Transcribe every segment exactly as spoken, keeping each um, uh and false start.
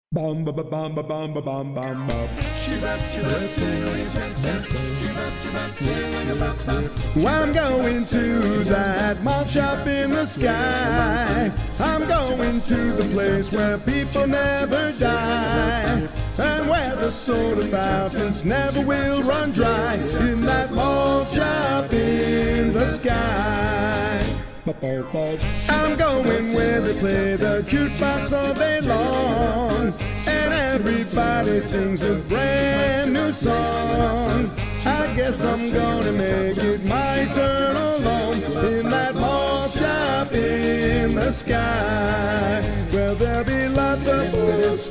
Bum ba ba bum ba bum ba bum bum bum. Well, I'm going to that malt shop in the sky. I'm going to the place where people never die, and where the soda fountains never will run dry. In that malt shop in the sky. I'm going where they play the jukebox all day long, and everybody sings a brand new song. I guess I'm gonna make it my turn alone in that malt shop in the sky. Well, there'll be lots of folks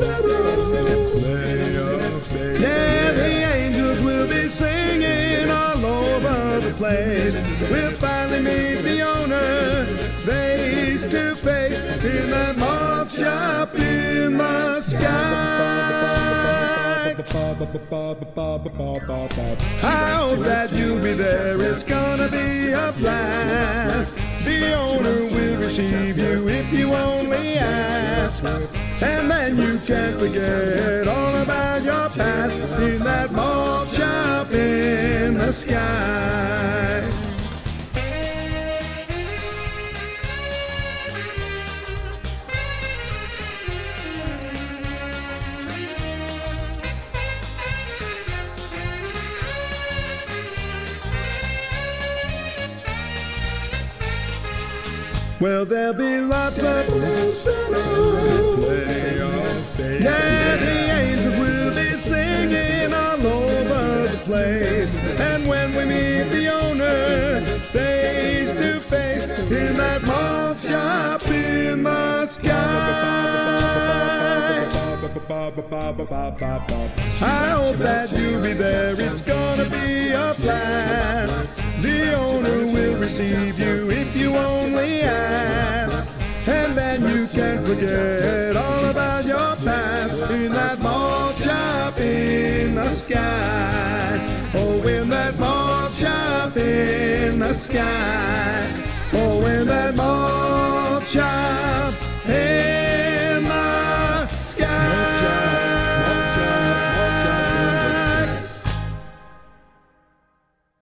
yeah, the angels will be singing all over the place. We'll finally meet the owner face to face in that malt shop in the sky. I hope that you'll be there, it's gonna be a blast. The owner will receive you if you only ask, and then you can't forget all about your past in that malt shop in the sky. Well, there'll be lots of yeah, the angels will be singing all over the place. And when we meet the owner face to face in that malt shop in the sky, I hope that you'll be there, it's gonna be a blast. The owner will receive you if you only ask, and then you can't forget all about your past in that malt shop in the sky. Oh, in that malt shop in the sky. Oh, in that malt shop